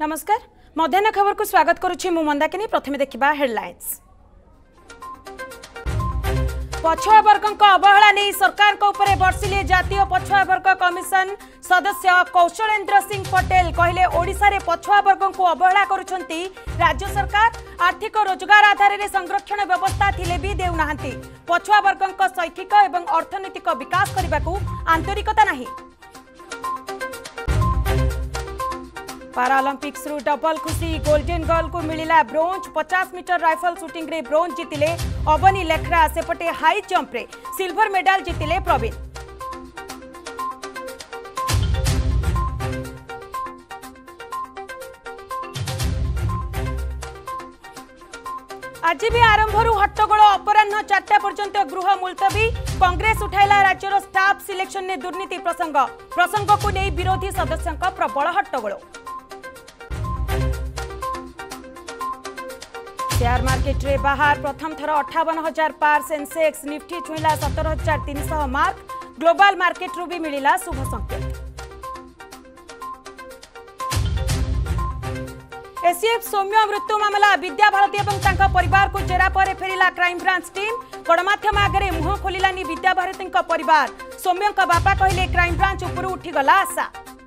नमस्कार मध्याह्न खबर को स्वागत करुछि मु मंदाकिनी। प्रथमे देखिबा हेडलाइंस। पछुआ वर्गक अवहेला नहीं सरकार को उपरे बर्षिले जातीय पछुआ वर्ग कमिशन सदस्य कौशलेन्द्र सिंह पटेल कहले ओडिशा रे पछुआ वर्ग को अवहेला करुछंती राज्य सरकार। आर्थिक रोजगार आधार रे संरक्षण व्यवस्था थिले भी देउनाहंती। पछुआ वर्गक शैक्षिक एवं अर्थनैतिक विकास करबाकू आंतरिकता नाही। पारालंपिक्स रु डबल खुशी गोल्डन गर्ल को मिलिला ब्रोंज। 50 मीटर राइफल शूटिंग रे ब्रोंज जीतिले अवनी लेखरा। सेपटे हाई जंप रे सिल्वर मेडल जीतिले प्रवीण। आज भी आरंभ हट्टगोल अपराह्न 4टा पर्यंत गृह मुलतवी। कांग्रेस उठाइला राज्यर स्टाफ सिलेक्शन ने दुर्नीति प्रसंग को नहीं विरोधी सदस्यों प्रबल हट्टगोल। शेयर मार्केट रे बाहर प्रथम थर 58,000 पार सेंसेक्स। निफ्टी छुईला 17,300 मार्क। ग्लोबल मार्केट रू भी मिलिला शुभ संकेत। एसीएफ सौम्य मृत्यु मामला विद्या भारती एवं तांका परिवार को जेरा पर फेरिला क्राइम ब्रांच टीम। गणमाध्यम आगे मुह खोलिलानी विद्या भारती परिवार। सौम्य बापा कहले क्राइम ब्रांच उपरू उठीगला आशा।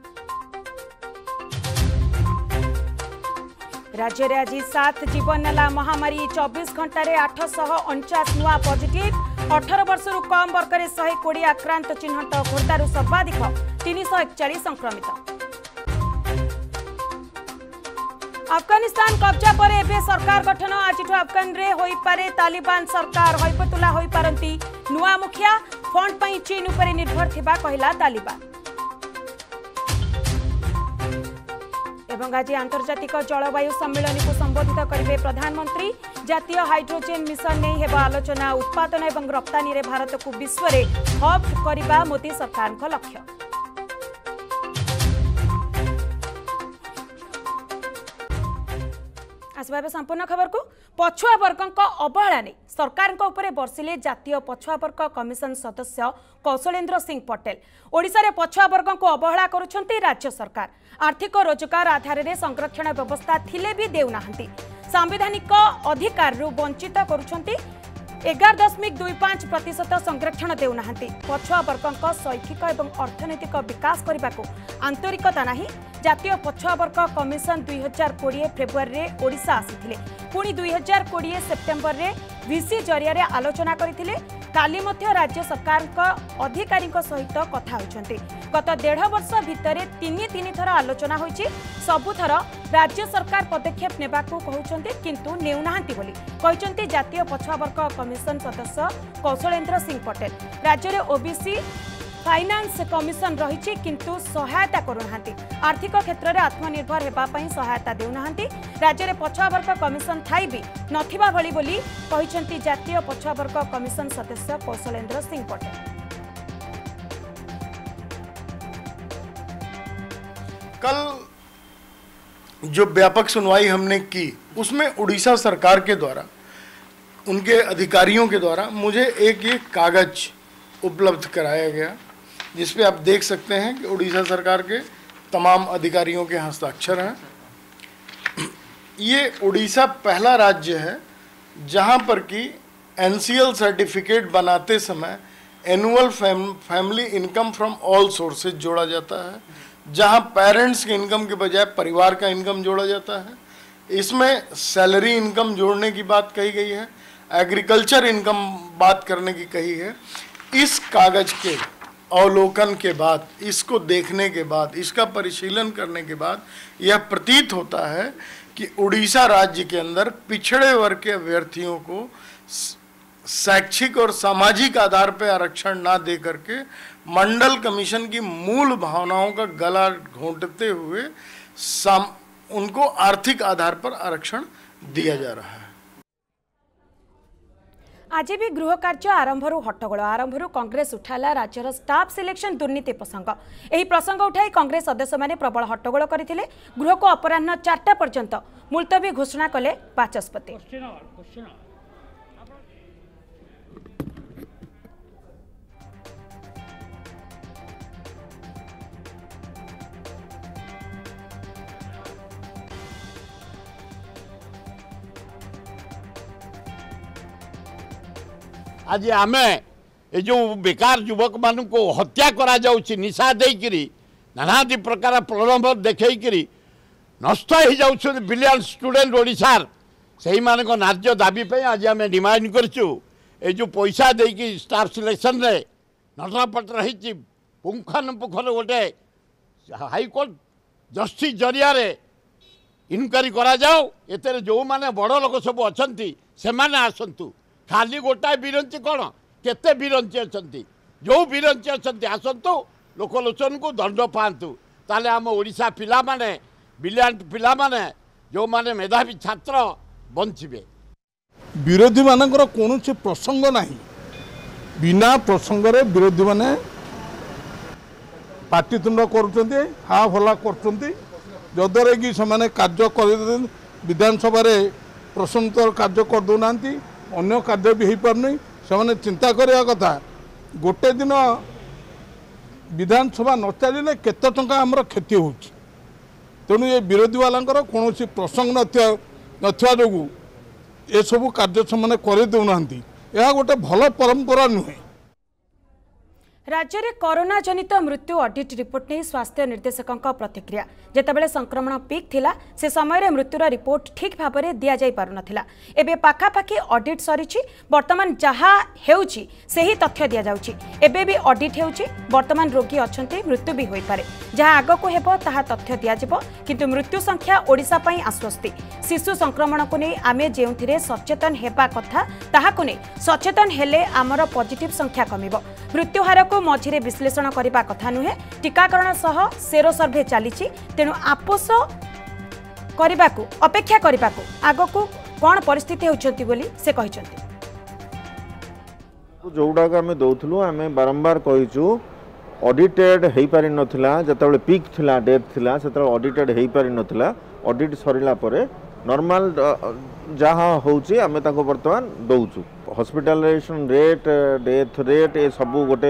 राज्य में आज 7 जीवन नेला महामारी। 24 घंटे 849 नुआ पॉजिटिव। 18 वर्ष कम वर्ग में 120 आक्रांत चिन्हट। खोर्धारू सर्वाधिक 341 संक्रमित। अफगानिस्तान कब्जा पर एबे सरकार गठन। आज अफगान रे होई पारे तालिबान सरकार। हैबतुल्ला होई पारंती नुआ मुखिया। फंड पई चीन उपरे निर्भर थिबा कहला तालिबान। एवं आज आंतर्जातिक जलवायु सम्मेलन को संबोधित करेंगे प्रधानमंत्री। जातीय हाइड्रोजेन मिशन नहीं हेबा आलोचना। उत्पादन एवं रप्तानी रे भारत को विश्व रे हब करबा मोदी सरकार का लक्ष्य। आसबा संपूर्ण खबर को। पछुआ वर्गक अवहेला नहीं सरकार उपरे बर्षिले जातीय पछुआ वर्ग कमिशन सदस्य कौशलेन्द्र सिंह पटेल। ओडिशा रे पछुआ वर्ग को अवहेला करुछंती राज्य सरकार। आर्थिक रोजगार आधार रे संरक्षण व्यवस्था थिले भी देउनाहंती। संवैधानिक अधिकार रु वंचित करुछंती। 11.25% संरक्षण देउनाहंती। पछुआ वर्गक शैक्षिक एवं अर्थनैतिक विकास करबाकू आंतरिकता नाही। जातीय पछुआ वर्ग कमिशन 2020 फेब्रुआरी रे ओडिशा आसीथिले। पुणी 2020 सेप्टेम्बर रे वीसी जरिया रे आलोचना करथिले। काली मध्य राज्य सरकार अधिकारी सहित कथा होइछंती। गत 1.5 वर्ष भितर 3 थर आलोचना होइछि। सबुथर राज्य सरकार पदक्षेप नेबाकू कहउछंती किंतु नेउनाहंती बोली कहिछंती जातीय पछुआ वर्ग कमिशन सदस्य कौशलेन्द्र सिंह पटेल। राज्य रे ओबीसी फाइनान्स कमिशन रही किंतु सहायता करुनाहांती। आर्थिक क्षेत्र में आत्मनिर्भर हेबा पई सहायता देउनाहांती। राज्य में पछुआ वर्ग कमिशन थाई भी नथिबा भली बोली कहिसंती जातीय पछुआ वर्ग कमिशन सदस्य कौशलेन्द्र सिंह पटेल। कल जो व्यापक सुनवाई हमने की उसमें उड़ीसा सरकार के द्वारा उनके अधिकारियों के द्वारा मुझे एक ये कागज उपलब्ध कराया गया जिसपे आप देख सकते हैं कि उड़ीसा सरकार के तमाम अधिकारियों के हस्ताक्षर हैं। ये उड़ीसा पहला राज्य है जहां पर कि एनसीएल सर्टिफिकेट बनाते समय annual family income from all sources जोड़ा जाता है, जहां पेरेंट्स के इनकम के बजाय परिवार का इनकम जोड़ा जाता है। इसमें सैलरी इनकम जोड़ने की बात कही गई है, एग्रीकल्चर इनकम बात करने की कही है। इस कागज के अवलोकन के बाद, इसको देखने के बाद, इसका परिशीलन करने के बाद यह प्रतीत होता है कि उड़ीसा राज्य के अंदर पिछड़े वर्ग के अभ्यर्थियों को शैक्षिक और सामाजिक आधार पर आरक्षण ना दे करके मंडल कमीशन की मूल भावनाओं का गला घोंटते हुए उनको आर्थिक आधार पर आरक्षण दिया जा रहा है। आज भी गृह कार्य आरंभ हट्टगोल। आरंभ कांग्रेस उठाला राज्यर स्टाफ सिलेक्शन दुर्नीति प्रसंग। यही प्रसंग उठाई कांग्रेस सदस्य माने प्रबल हट्टगोल करथिले। गृह को अपराह्न 4टा पर्यंत मुलतवी घोषणा कले बाचस्पति। आज आम ये जो बेकार युवक मान को हत्या करा जाउछि निशा देकरी नानादी प्रकार प्रलोभ देखैकरी नष्ट हो जाउछ बिलियन स्टूडेंट ओडिशार सही मान को न्याय दाबी पे आज आम डिमांड करछु ए जो पैसा देकी स्टाफ सिलेक्शन रे नटरापट रही पुंखानुपुखर गोटे हाईकोर्ट जस्टिस जरिया इनक्वारी करा जाओ एते जो माने बड़ लोक सब अच्छी से आसतु खाली गोटाए बिरंची कौन केते बिरंची अच्छा जो बिरंची अच्छा आसतु लोकलोचन को दंड पातु ताले आम ओडिशा पिला माने ब्रिलियंट पिला माने जो माने मेधावी छात्र बंचिबे। विरोधी मानकर कौन प्रसंग नहीं बिना प्रसंग रे विरोधी माने पाटितुंड करुँच हाँ भला करद्वारा कि से कार्य कर विधानसभा प्रश्नोत्तर कार्य करदे अन्य कार्य भी हो पारनी से चिंता करवा कथा गोटे दिन विधानसभा न चलिए केते टंका आमर क्षति हो तेणु ये विरोधी वालांकर कौन प्रसंग नथिया जो ये सब कार्य से करदेना यह गोटे भल परंपरा नुहे। राज्य में कोरोना जनित मृत्यु ऑडिट रिपोर्ट नहीं स्वास्थ्य निर्देशकों प्रतिक्रिया जेतेबेले संक्रमण पीक थिला से समय मृत्युर रिपोर्ट ठीक भाव में दि जाई पारु नथिला एबे पाखापाखी ऑडिट सरीछि वर्तमान जहा हेउछि सेही तथ्य दिया जाउछि एबे भी ऑडिट हेउछि वर्तमान रोगी अछंती मृत्यु भी होई पारे जहा आगो को हेबो ताहा तथ्य दिया जिवो किंतु मृत्यु संख्या ओडिसा पई आश्वस्ति शिशु संक्रमण को नहीं आमे जेउथिरे सचेतन हेबा कथा ताहाकु नै सचेतन हेले आमर पॉजिटिव संख्या कमिबो मृत्यु हार को मझिरे विश्लेषण करने कथा नुहे टीकाकरण सह सेरो सर्भे चली तेणु आपोष करने को अपेक्षा करने को आग को कौन परिस्थिति होती बोली से कहते जोड़ाक आम दौलू आम बारंबार कहीचु ऑडिटेड हो पारि नथिला जतबेले पीक थिला डेथ थिला सेतबेले ऑडिटेड हो पारि नथिला ऑडिट सरिला परे नॉर्मल जहाँ होची आम ताको वर्तमान दौचु हॉस्पिटलाइजेशन रेट डेथ रेट ये सब गोटे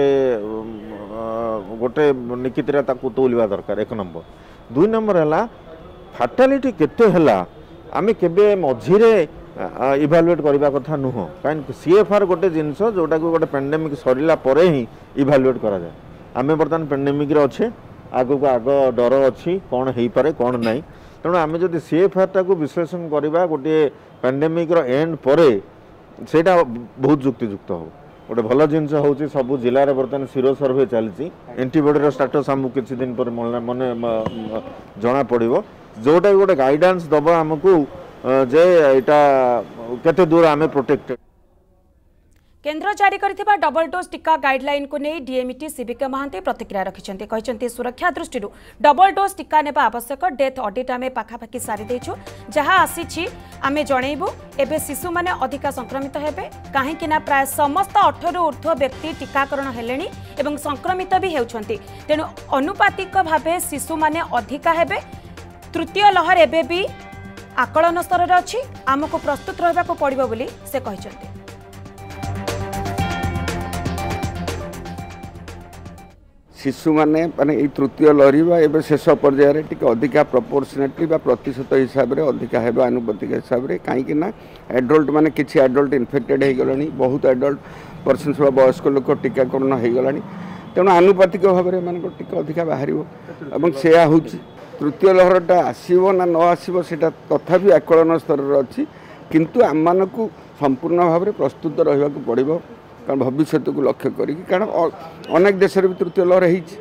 गोटे निकितरा ताको तोलिबा दरकार एक नंबर दुई नंबर है फाटालिटी केते हला आम केबे मझिरे इभालुएट करबा कथा नुह कहीं सीएफआर गोटे जिनस जोटा को गोटे पेंडेमिक सरिला परे ही इभालुएट करा जाए आम बर्तमान पेंडेमिक रे अच्छे आगो को आग डर अच्छी कौन हो पारे कौन नहीं तेणु आम जब सीएफआर टाक विश्लेषण करवा गोटे पेंडेमिक रो एंड परे सेटा बहुत युक्तियुक्त हो गोटे भल जिनस हूँ सब जिले में बर्तमान सीरो सर्वे चलती एंटीबॉडी स्टाटस आमको किसी दिन पर मन जना पड़ो जोटा गोटे गाइडेंस दब आमको जे यहाँ केते दूर आम प्रोटेक्टेड। केन्द्र जारी करथिबा डबल डोज टीका गाइडलाइन को नहीं डीएमईटी सीबीके महांती प्रतिक्रिया रखिछन्ते कहिछन्ते सुरक्षा दृष्टि डबल डोज टीका नेबा आवश्यक डेथ ऑडिट आमे पाखापाखि सारी देछु जहा आसीछि आमे जणैबु एबे शिशु माने अधिका संक्रमित हेबे काहे कि ना प्राय समस्त 18 ऊर्ध्व व्यक्ति टीकाकरण हेलेनी एवं संक्रमित भी हेउछन्ते तेनु अनुपातिक भाबे शिशु माने अधिका हेबे तृतीय लहर एबे भी आकलन स्तर रे अछि आमको प्रस्तुत रहबा को पड़िबो बोली से कहिछन्ते। शिशु माने माने तृतीय लहरी एवं शेष पर्यायर टी अधिका प्रपोर्शनेटली प्रतिशत हिसाब से अधिका है आनुपातिक हिसाब से कहीं एडल्ट माने किसी एडल्ट इनफेक्टेड हो गलानी बहुत एडल्ट पर्सन सब वयस्क लोक टीकाकरण हो गलानी तेणु आनुपातिक भाव में टीका अधिका बाहर से हूँ तृतीय लहरटा आसो ना न आसो से तथापि आकलन स्तर अच्छी किंतु आम मानक संपूर्ण भाव में प्रस्तुत रहा पड़ो कारण भविष्य को लक्ष्य करी कारण अनेक देश भी तृतीय लहर है।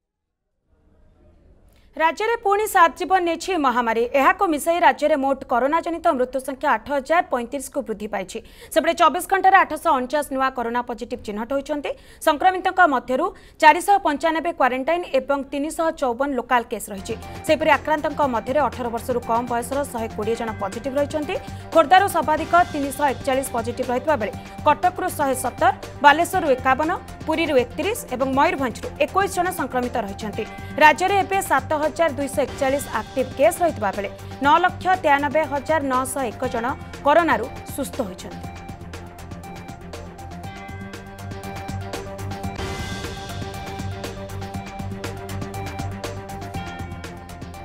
राज्य में पुणी 7 जीवन नेछि महामारी एहाको मिसाई राज्य में मोट कोरोना जनित मृत्यु संख्या 8035 को वृद्धि पाई सेपटे 24 घंटे 849 नुआ कोरोना पॉजिटिव चिन्हट होती संक्रमितों मध्य 495 क्वारंटाइन एवं 354 लोकाल केस रही सेपरि आक्रांतों मध्य 18 वर्ष कम बयसर 120 जन पॉजिटिव रही खोर्धारू सर्वाधिक 341 पॉजिटिव रही बेले कटकू 170 बालेश्वर 51 पुरी 31 और मयूरभंज 21 जन संक्रमित रही राज्य में एवं 7241 एक्टिव केस रही बेले 9,93,901 जन कोरोना सुस्थ होती।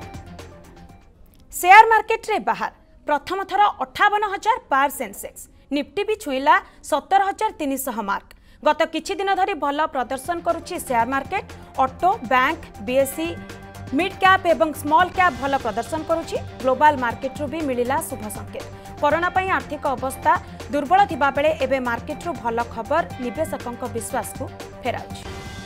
शेयर मार्केट रे बाहर प्रथम थर 58,000 पार सेंसेक्स निफ्टी भी छुईला 17,300 मार्क। गत किछि दिन धरी भल प्रदर्शन करुछि share market. Auto, bank, BSE, mid cap एवं स्मॉल कैप भल प्रदर्शन करुछि। ग्लोबल मार्केट रु भी मिलिला शुभ संकेत। कोरोना पई आर्थिक अवस्था दुर्बल थिबा बेले एबे मार्केट रु भल खबर निवेशकों विश्वास को फेराउछि।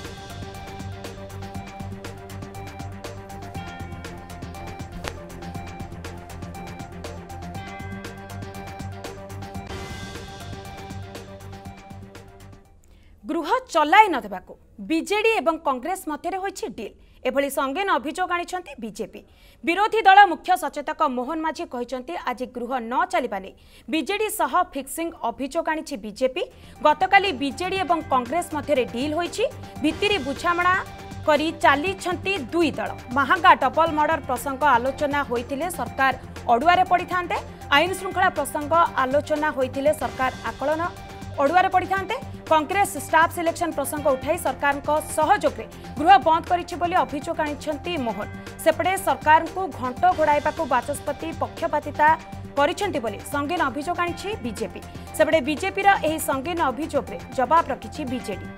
गृह चलाई नदेबाकू बीजेडी एवं कांग्रेस मध्य होइछि डील। एभली संगीन अभियोग आनिछंती बीजेपी। विरोधी दल मुख्य सचेतक मोहन माझी कहिसंती आज गृह न चलिबा नै बीजेडी सह फिक्सिंग अभियोग आनिछि बीजेपी। गतकाली बीजेडी एवं कांग्रेस मध्य डील होइछि। भित्तिरी बुझामणा करी चालीछंती दुई दल। महागा डबल मर्डर प्रसंग आलोचना होइतिले सरकार अडुआरे पड़िथांते। आईन श्रृंखला प्रसंग आलोचना होइतिले सरकार आकलन अडुआरे पड़िथांते। कांग्रेस स्टाफ सिलेक्शन प्रसंग उठाई सरकार सहयोग में गृह बंद करिछि बोली अभियोग आनिछंती मोहन। सेपटे सरकार को घंट घोड़ाइबाकू बाचस्पति पक्षपातिता करिछंती बोली संगीन अभियोग आनिछि बीजेपी। सेपटे बीजेपी रा एही संगीन अभियोग रे जवाब रखिछि बीजेडी।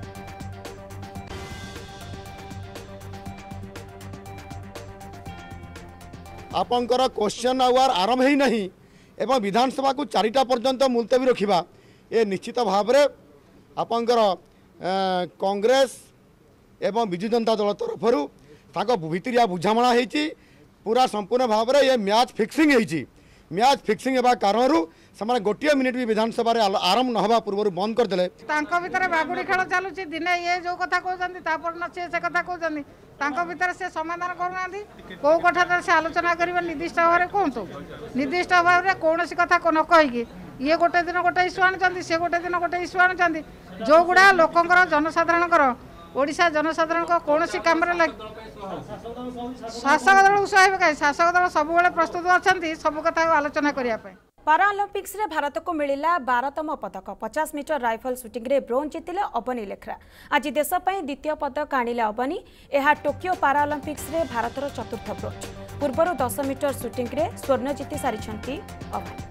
आपंकर क्वेश्चन आवर आरंभ ही नहीं एवं विधानसभा को 4टा पर्यंत मुलतवी रखिबा ए निश्चित भाव में आपंकर कांग्रेस एवं विजु जनता दल तरफ भितरिया बुझामणा होती पूरा संपूर्ण भाव में ये मैच फिक्सिंग होती। मैच फिक्सिंग होगा कारण से गोटे मिनिट भी विधानसभा आरंभ न हवा पूर्व बंद करदे। भीतर बागुड़ी खेल चलुची दिने ये जो कथा कहते से कथा कहते भीतर से समाधान करना कौ कथा से आलोचना करेंगे निर्दिष्ट भाव में कहतु निर्दिष्ट भाव में कौन कथा न कहीकि ये गोटे दिन गोटे इश्यू आणुचंती से गोटे दिन गोटे इश्यू आणुचंती जो गुड़ा लोकंकर जनसाधारण ओडिशा जनसाधारण कौन काम शासक दल उत्साह कहीं शासक दल सब प्रस्तुत अच्छा सब कथा आलोचना करने। पाराओलंपिक्स रे भारत को मिलिला 12तम पदक। 50 मीटर राइफल शूटिंग रे ब्रोंज जीतिले अबनी लेखरा। आज देश पई द्वितीय पदक आनिले अबनी। एहा टोकियो पाराओलंपिक्स रे भारतर चतुर्थ ब्रोंज। पूर्वरु 10 मीटर शूटिंग रे स्वर्ण जीति सारिछंती अबनी।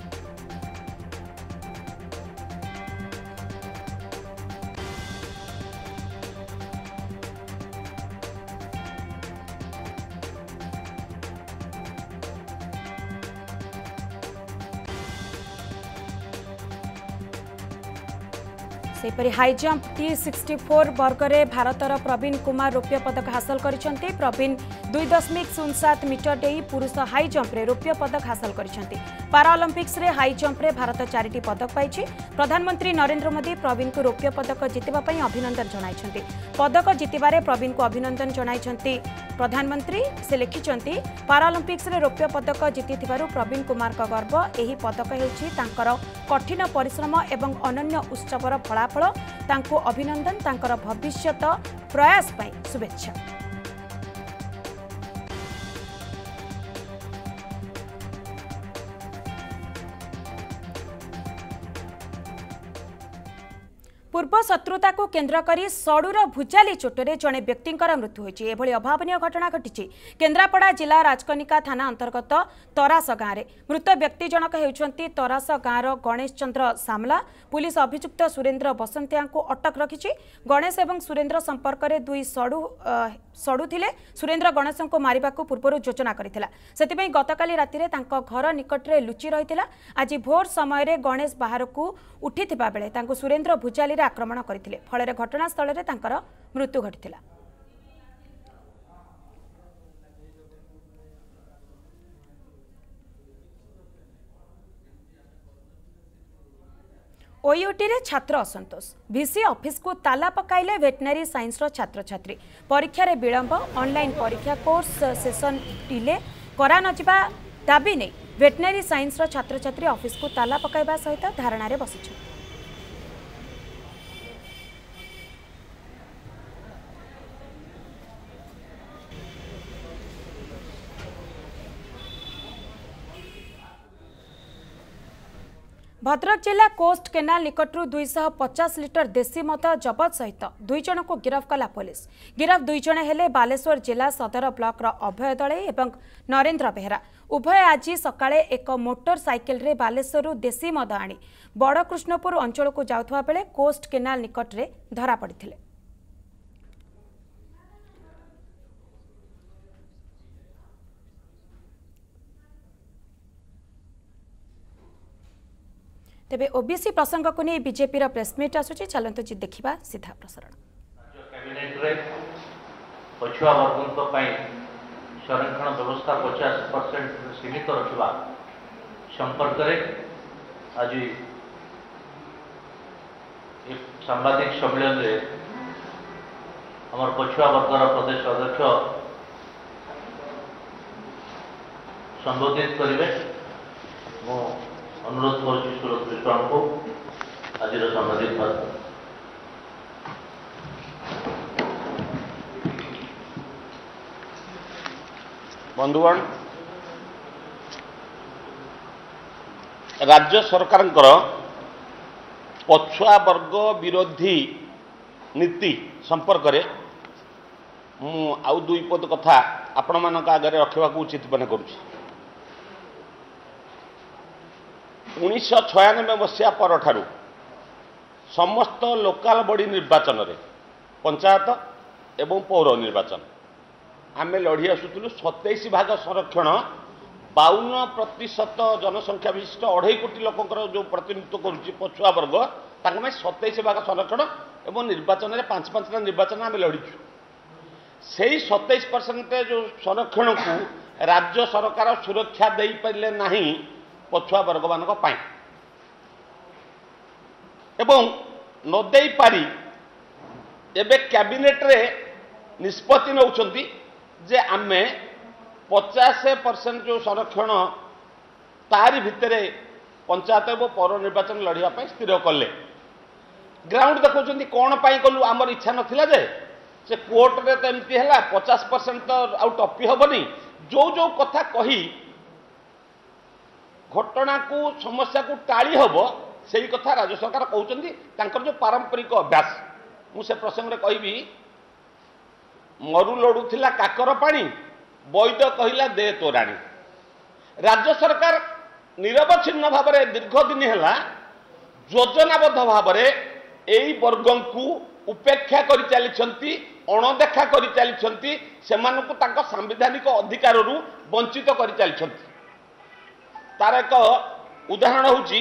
सेपरि हाई जंप T64 वर्ग में भारतर प्रवीण कुमार रौप्य पदक हासिल करिसेंती। प्रवीण 2.07 मीटर डेई पुरुष हाई जंप रे रौप्य पदक हासिल करिसेंती। पाराओलंपिक्स रे हाई जंप रे भारत 4टी पदक पाइछि। प्रधानमंत्री नरेंद्र मोदी प्रवीण को रौप्य पदक जितिबा पई अभिनंदन जणाइछंती। पदक जितिबारे प्रवीण को अभिनंदन जणाइछंती प्रधानमंत्री। से लिखिछंती पाराओलंपिक्स रे रौप्य पदक जितिथिबारु प्रवीण कुमार का गर्व। एही पदक हेउछि तांकर कठिन परिश्रम एवं अनन्य उत्सवर फलाफल। तांको अभिनंदन तांकर भविष्यत प्रयास पई शुभेच्छा। पूर्व शत्रुता को केन्द्र करी सड़ुर भुजाली चोटरे जड़े व्यक्तिर मृत्यु होती। एभली अभावनीय घटना घटी केन्द्रापड़ा जिला राजकनिका थाना अंतर्गत तरास गाँव में। मृत व्यक्ति जनक होती तरास गाँवर गणेश चंद्र सामला। पुलिस अभियुक्त सुरेन्द्र बसंतिया को अटक रखी। गणेश और सुरेन्द्र संपर्क में दुई सड़ु थिले। सुरेन्द्र गणेश को मारिबा को पूर्व योजना करथिला। सेतिपई गतकाली रातिरे तांको घर निकटरे लुचि रहिथिला। आज भोर समय गणेश बाहर को उठिथिबा बेले तांको सुरेन्द्र भुजाली आक्रमण करथिले। फଳରେ घटनास्थଳରେ तांकर मृत्यु घटिथिला। ओयूटी रे छात्र असंतोष। भिसी ऑफिस को ताला पकाइले वेटनरी साइंस रो छात्र छात्री। परीक्षा रे विलंब ऑनलाइन परीक्षा कोर्स सेशन डिले करा नजिबा दाबी नै वेटनरी साइंस रो छात्र छात्री ऑफिस को ताला पकाइबा सहित धारणा रे बसिछ। भद्रक जिला कोस्ट केनाल निकटू 250 लिटर देशी मद जबत सहित 2 जन को गिरफ्त कला पुलिस। गिरफ्त 2 जन हेले बालेश्वर जिला सदर ब्लॉक अभय दले एवं नरेंद्र बेहरा। उभय आज सकाळे एक मोटर साइकेल रे बालेश्वर देशी मद आनी बड़कृष्णपुर अंचल को जाउथवा बेले कोस्ट केनाल निकट रे धरा पड़िथिले। तेबे ओबीसी प्रसंग को नहीं बीजेपी प्रेसमिट आसुची चलत जी देखा सीधा प्रसारण। कैबिनेट रे पछुआ वर्गों संरक्षण व्यवस्था 50% सीमित रखा संपर्क में आज सांबादिक सम्मेलन रे आमर पछुआ वर्गर प्रदेश अध्यक्ष संबोधित करेंगे। अनुरोध कर सुरत विश्राम को आज सांबादिक बंधुगण, राज्य सरकार पछुआ वर्ग विरोधी नीति संपर्क में आउ दुई पद कथा आपण मान आगे रखा उचित मन करुँच। 1996 मसीहा पर ठारू समस्त लोकाल बॉडी निर्वाचन रे पंचायत एवं पौर निर्वाचन आमे लड़ी आसुलु 27 भाग संरक्षण 52% जनसंख्या विशिष्ट 2.5 कोटी लोकंकर जो प्रतिनिधित्व करुच्ची पछुआ वर्ग 27 भाग संरक्षण एवं निर्वाचन में 5 निर्वाचन आम लड़ीचु। से 27% जो संरक्षण को राज्य सरकार सुरक्षा दे पारे नहीं पछुआ वर्ग मान एवं नदे पारी एबे कैबिनेट रे निष्पत्ति नौचंती जे आमे 50% जो संरक्षण तारी भितरे पंचायत एवं पौर निर्वाचन लड़ाई स्थिर कले। ग्राउंड देखुं कौन पाई कलु आमर इच्छा नथिला जे से कोर्ट रे तो एमती है 50% तो आउ टपी हेनी जो जो कथा कही घटना को समस्या को टाड़ी हम से कथा राज्य सरकार कहते जो पारंपरिक अभ्यास मुझे प्रसंग में कहि मरु लड़ुला काकर पानी वैद कहला दे तोराणी। राज्य सरकार निरवच्छिन्न भाव में दीर्घ दिन है योजनाबद्ध भाव में यही वर्ग को उपेक्षा कर चली अणदेखा कर चली सांविधानिक अधिकार वंचित कर चली। तार एक उदाहरण होची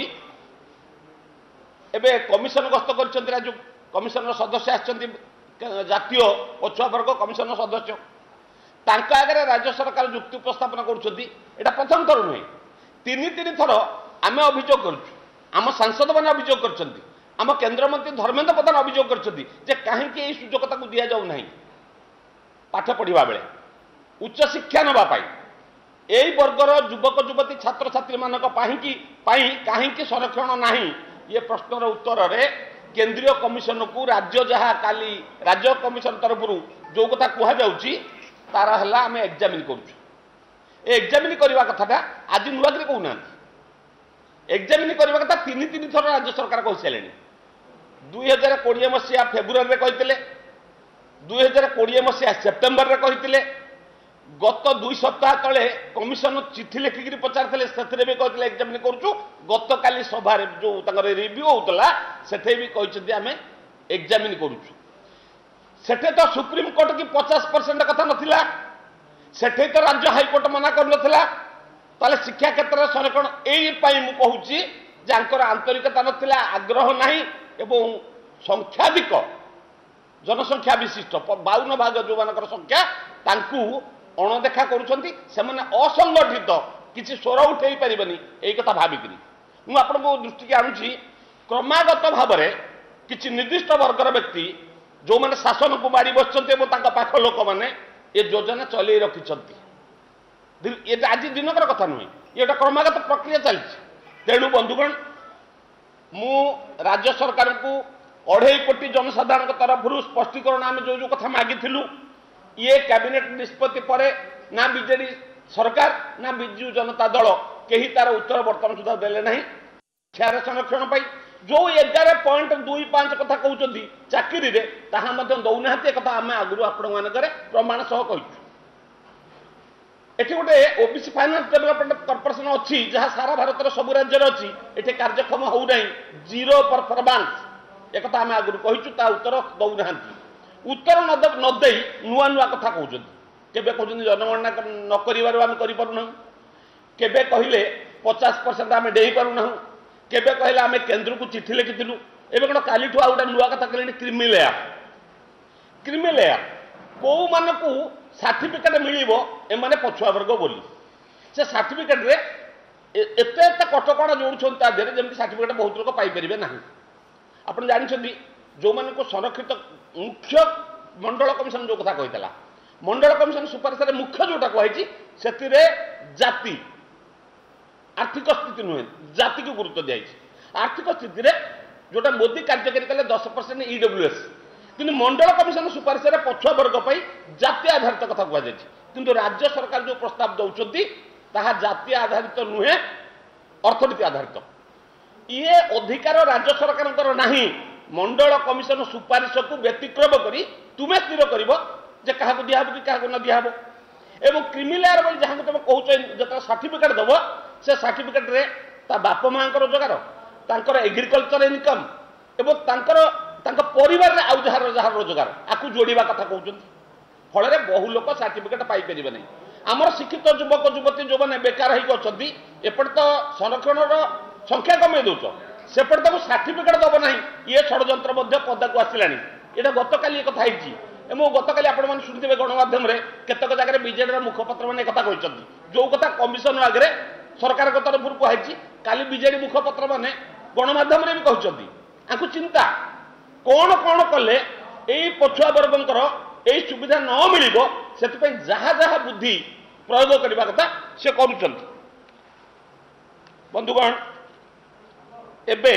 एबे कमिशन गस्त कर जो कमिशन सदस्य आछंती जातीय पछुआ वर्ग कमिशन सदस्य तांका आगे राज्य सरकार युक्ति उपस्थापन करुछंती। एटा प्रथम थर नुहे 3 थर आमे अभियोग करूछु। आम सांसद मैंने अभियोग करछंती, आम केंद्र मंत्री धर्मेंद्र प्रधान अभियोग करछंती जे काहेकि एई सुजोगता को दिया जाउ नाही पाठ पढ़िबा बेले उच्च शिक्षा नबा पाई यही वर्गर युवक युवती छात्र छात्री मानक कहीं संरक्षण नहीं ये प्रश्नर उत्तर रे केंद्रीय कमिशन को राज्य जहाँ काली राज्य कमिशन तरफ जो कथा कहुच्छी तार है आम एग्जामिन करुँ। एग्जामिन करवा कथाटा आज नुआकरी कहूना एग्जामिन करवा कथा 3 थर राज्य सरकार कही सारे 2020 मसीहा फेब्रुआरी में कहते 2020 मसीहा सेप्टेम्बर में कहते गत 2 सप्ताह तले कमिशन चिठी लिखिक पचारे से भी कहते एग्जामिन करुँ। गत काली सभा जो रिव्यू होता से भी कहते आम एग्जामिन करुँ। सेठे तो सुप्रीम कोर्ट की 50% कथा नथिला सेठे तो राज्य हाईकोर्ट मना कर नथिला ताले शिक्षा क्षेत्र में संरक्षण यही मु कहूँ जानकर आंतरिकता नथिला आग्रह नहीं एवं संख्याधिक जनसंख्या विशिष्ट 52 भाग जो मानकर संख्या तांकू अणदेखा करुछंती सेमाने असंगठित किसी स्वर उठे पारिबनी एई कथा भाबिकरी मु आपनको दृष्टि के आणुची क्रमागत भाव में किसी निर्दिष्ट वर्गर व्यक्ति जो माने शासन को मारी बसचंती एवं तांका पाख लोक माने ये योजना चलई रखिछंती। ये आज दिनकर कथा नुहे ये क्रमागत प्रक्रिया चली। तेणु बंधुगण मु राज्य सरकार को 2.5 कोटी जनसाधारण तरफ स्पष्टीकरण आम जो कथा मागिथिलु ये कैबिनेट निष्पत्ति पर ना बीजेडी सरकार ना बिजु जनता दल कहीं तार उत्तर बर्तमान सुधा देले नहीं। ଶିକ୍ଷାର ସଂରକ୍ଷଣ ପାଇଁ जो 11.25 कथा कहते चाकरी दौना एक आम आगु आपण प्रमाण सह कहूँ एटी गोटे ओबीसी फाइनान्स डेवलपमेंट कॉर्पोरेशन अच्छी जहाँ सारा भारत सब राज्य अच्छी ये कार्यक्षम होना जीरो परफॉर्मेंस एक आम आगु कहूँ ता उत्तर दौना उत्तर नदे नुआ नुआ कथा कहते केबे कहते जनगणना न करूना केबे कहले 50% आम दे पारूना केबे कहले आम केन्द्र को चिठी लिखिलु एवं कौन काली आ गोटे नुआ कथा कहले क्रिमी लेयर कौ मान को सर्टिफिकेट मिलिबो एमाने पछुआ वर्ग बोली से सर्टिफिकेट रे एते एते कटकणा जोड़ुछन ता देरे जेमति सर्टिफिकेट बहुत लोक पाई परिबे नाही आपण जानिछथि जो मान को संरक्षित मुख्य मंडल कमिशन जो कथा कहितला मंडल कमिशन सुपारिश रे मुख्य जोटा कहैछि सेतिरे जाति आर्थिक स्थिति नुहे जाति को गुरुत्व दिया आर्थिक स्थिति रे जोटा मोदी कार्यकारी कले 10% ईडब्ल्यूएस किंतु मंडल कमिशन सुपारिश रे पछुआ वर्ग पई जाति आधारित कथा कह जाय किंतु राज्य सरकार जो प्रस्ताव दउचंती ताहा जाति आधारित नुहे अर्थनीति आधारित ये अधिकार राज्य सरकार नहीं मंडल कमिशन सुपारिश को व्यतिक्रम करी तुमे स्थिर करिवो जे काहा को दियाबो कि काहा को न दियाबो एवं क्रिमिलेयर बोली जहाँ तुम कहूँ जो सर्टिफिकेट दब से सर्टिफिकेट रे ता बाप माँ रोजगार तांकर एग्रिकल्चर इनकम एवं तांकर परिवार रे आउ जहार जहार रोजगार आकु जोड़िबा कथा कहउछन फल रे बहु लोक सर्टिफिकेट पाई परिबे नै हमर शिक्षित युवक युवती जो माने बेकार होई अछंती एपट तो संरक्षण रो संख्या कमे दोछ सेपट तो सर्टिफिकेट दब नै ये षडयंत्र मध्य पदा को आसिलानी एटा गतकाली कथा हिची एवं गतकाली आपण माने सुनिथिबे गणमाध्यम रे केतक जगह बीजेडी मुखपत्र माने कथा कहउछंती जो कथा कमिशन आगे सरकार को तरफ कहछि काली बीजेडी मुखपत्र माने गणमाध्यम रे भी कहउछंती आकु चिंता कौन कौन कले एई पछुआ वर्गंकर एई सुविधा न मिलिबो सेति पई जहा जहा बुद्धि प्रयोग करबा कथा से करूछंती बंधुगण एबे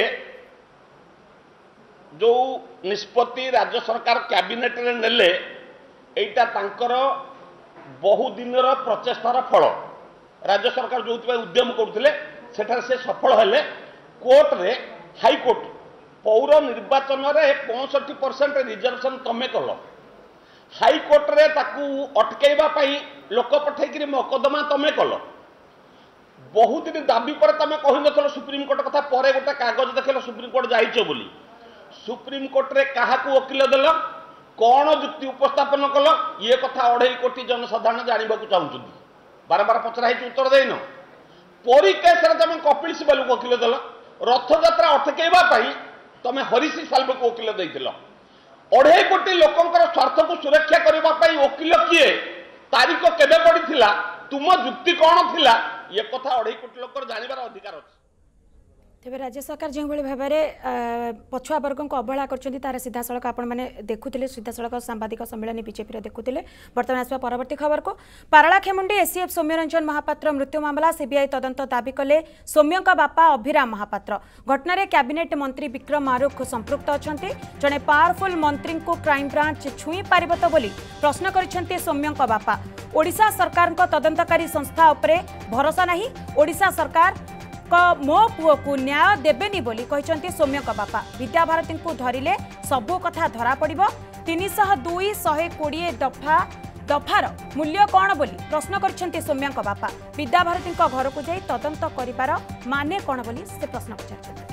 जो निष्पत्ति राज्य सरकार कैबिनेट रे नेले एटा तांकर बहु दिनर प्रचेष्टार फल राज्य सरकार जो उद्यम करते से सफल हेले कोर्ट रे हाई कोर्ट पौर निर्वाचन रे 65% रिजर्वेशन तमे कल हाई कोर्ट रे ताकू अटकेबा पई लोक पठेकरी मकदमा तमे कल बहुत दिन दाबी पर तमे कहि नथलो सुप्रीम कोर्ट कथा परे गोटे कागज देखल सुप्रीम कोर्ट जाइछो बोली सुप्रीम कोर्ट रे कहा को वकील देल कौन जुक्ति उपस्थापन कल ये कथा 2.5 कोटी जनसाधारण जानवा चाहूँ बारंबार पचरा उत्तर देन परी केस तुम कपिल सिबाल को वकील देल रथयात्रा अटकेबा तुम हरीश साल्वे को वकील देल 2.5 कोटी लोकंकर स्वार्थ को सुरक्षा करने वकील किए तारीख केबे पड़ी तुम जुक्ति कौन थिला ये कथा 2.5 कोटी लोक जानवर अधिकार अच्छे तेरे राज्य सरकार जो भाव में पछुआ वर्ग को अवहेला कर तार सीधा सड़क आपण मैंने देखुले सीधा सड़क सांबादिक सम्मेलन बीजेपी देखुले बर्तमान आसवा परवर्ती खबर को पारलाखेमुंडी एसीएफ सौम्यरंजन महापात्र मृत्यु मामला सीबीआई तदंत दाबी कले सौम्य बापा अभिराम महापात्र घटना कैबिनेट मंत्री विक्रम आरुख संपृक्त अच्छा जड़े पावरफुल मंत्री को क्राइमब्रांच छुई पार तो बोली प्रश्न कर सौम्य बापा ओडिशा सरकार तदंतकारी संस्था उपरे भरोसा नहीं ओडिशा सरकार मो पुओ को न्याय देबेनी बोली कहते सौम्य बापा विद्याभारती को धरिले सबू कथा धरा पड़िबो 302-120 दफार मूल्य कौन बोली प्रश्न करछन्ते सौम्य बापा विद्याभारती घर को जाई तदंत करिबार माने कौन बोली से प्रश्न पचारछन्ते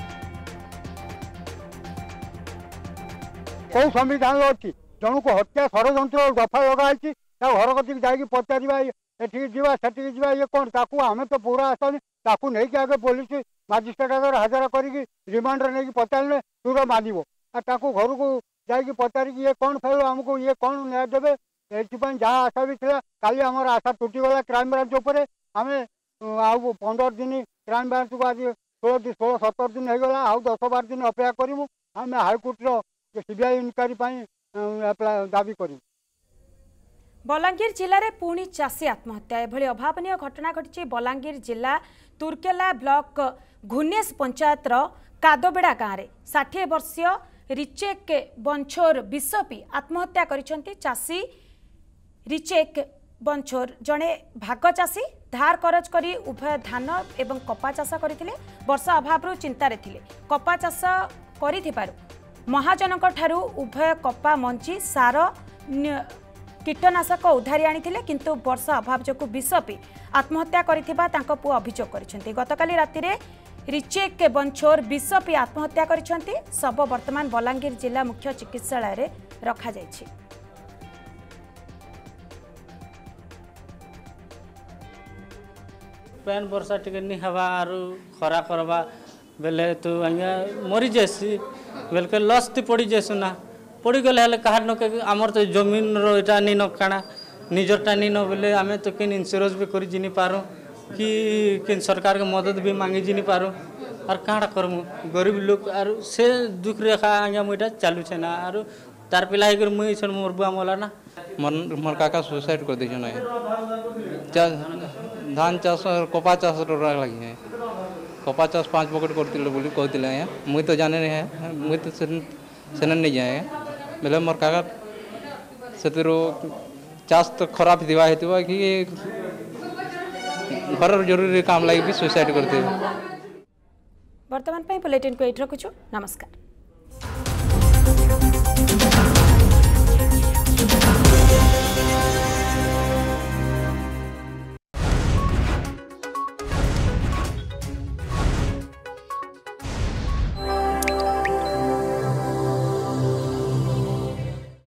को संविधान अछि जणु को हत्या षडयंत्र दफा लगाई घर कति जाई पचारिबा एठी जीवा सेठी जीवा ये कौन ताकू आमे तो पूरा आसनी ताकू नहीं कि आगे पुलिस मजिस्ट्रेट आगे हाजर करी रिमांड नहीं पचारे तुर मानव ताकू घर को जाकि पचारिक ये कौन फेल आमको ये कौन न्याय देवे ये जहाँ आशा भी था काली आम आशा टूटीगला क्राइम ब्रांच उपर आम आउ 15 दिन क्राइम ब्रांच को आज 16-17 दिन होगा आउ 10-12 दिन अपेक्षा करूँ आम हाईकोर्टर सीबीआई इनक्वारी दाबी करूँ बलांगीर जिले में पुणी चाषी आत्महत्या एभली अभावनीय घटना घटी बलांगीर जिला तुर्केला ब्लॉक घुनेश पंचायत कादोबेड़ा गाँव में 60 वर्षीय रिचेक बंछोर विषपी आत्महत्या करिसेंती चाषी रिचेक बंछोर जड़े भाग चाषी धार करज करी उभय धान एवं कपा चाष करथिले। वर्षा अभाव चिंतार थिले। कपा चाष करिथिबारु महाजनक ठारू उभय कपा मंची सार कीटनाशक उधारी आनिथिले, किंतु वर्षा अभाव जोगु विष पी आत्महत्या करिथिबा तांको पुओ अभियोग करिसेंती। गतकाली रातिरे रिचेक बंछोर विष पी आत्महत्या करिसेंती। शव वर्तमान बलांगीर जिला मुख्य चिकित्सालय रे रखा जायछि। पैन वर्षा टिके नहीं हवा आरु खरा करवा बेले तो आज्ञा मरी जासी बेल के लस ती पड़ी जासु ना पड़ी गले हले कहार न के हमर तो जमीन रो एटा नी न काना निजरटा नी न बेले आमे तो किन इंश्योरेंस भी करी जिनी पारो कि सरकार के मदद भी मांगी जिनी पारो और काड़ा करमु गरीब लोग आरु से दुख रेखा आज्ञा मुइटा चालू छे ना आरु तार पिला हे कर मुई सन मोर बुआ मोला ना मोर काका सुसाइड कर दिछन धान चाष और कपा चाष लगी है। कपा चाष 5 पकड़ करते बोली कहते हैं मुई तो जाने नहीं है मुई तो सेन नहीं जाए बोले मोर काका से चाष तो खराब दिवा है कि घर जरूरी काम लगी भी सुसाइड करते। वर्तमान बुलेटिन को एट रखुछु। नमस्कार।